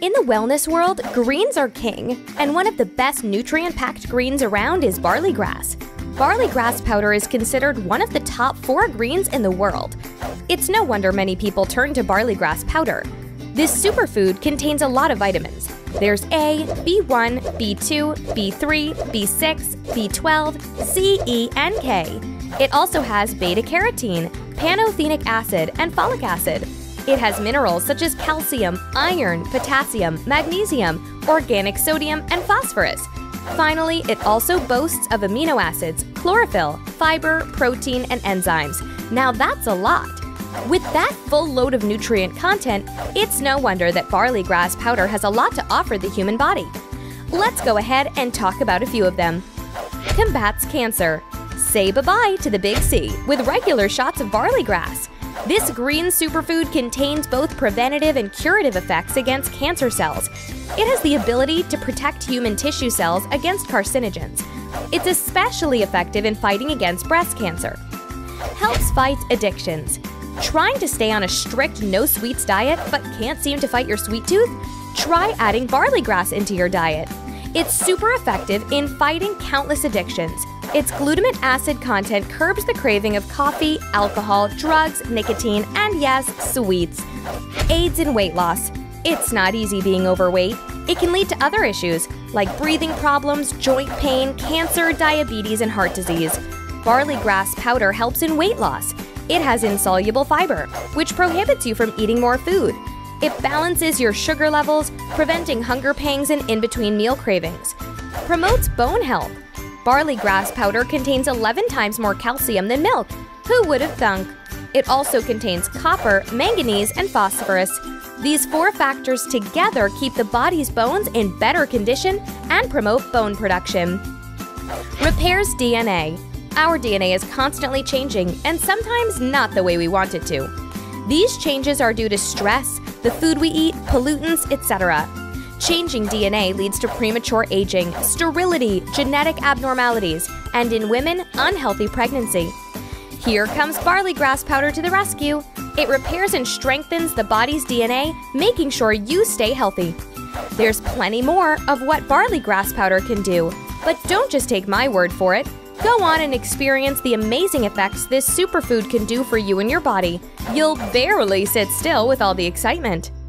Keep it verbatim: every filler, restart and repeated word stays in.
In the wellness world, greens are king, and one of the best nutrient-packed greens around is barley grass. Barley grass powder is considered one of the top four greens in the world. It's no wonder many people turn to barley grass powder. This superfood contains a lot of vitamins. There's A, B one, B two, B three, B six, B twelve, C, E, and K. It also has beta-carotene, pantothenic acid, and folic acid. It has minerals such as calcium, iron, potassium, magnesium, organic sodium, and phosphorus. Finally, it also boasts of amino acids, chlorophyll, fiber, protein, and enzymes. Now that's a lot. With that full load of nutrient content, it's no wonder that barley grass powder has a lot to offer the human body. Let's go ahead and talk about a few of them. Combats cancer. Say bye-bye to the big C with regular shots of barley grass. This green superfood contains both preventative and curative effects against cancer cells. It has the ability to protect human tissue cells against carcinogens. It's especially effective in fighting against breast cancer. Helps fight addictions. Trying to stay on a strict no-sweets diet but can't seem to fight your sweet tooth? Try adding barley grass into your diet. It's super effective in fighting countless addictions. Its glutamate acid content curbs the craving of coffee, alcohol, drugs, nicotine, and yes, sweets. Aids in weight loss. It's not easy being overweight. It can lead to other issues like breathing problems, joint pain, cancer, diabetes, and heart disease. Barley grass powder helps in weight loss. It has insoluble fiber, which prohibits you from eating more food. It balances your sugar levels, preventing hunger pangs and in-between meal cravings. Promotes bone health. Barley grass powder contains eleven times more calcium than milk. Who would have thunk? It also contains copper, manganese, and phosphorus. These four factors together keep the body's bones in better condition and promote bone production. Repairs D N A. Our D N A is constantly changing and sometimes not the way we want it to. These changes are due to stress, the food we eat, pollutants, et cetera. Changing D N A leads to premature aging, sterility, genetic abnormalities, and in women, unhealthy pregnancy. Here comes barley grass powder to the rescue. It repairs and strengthens the body's D N A, making sure you stay healthy. There's plenty more of what barley grass powder can do, but don't just take my word for it. Go on and experience the amazing effects this superfood can do for you and your body. You'll barely sit still with all the excitement.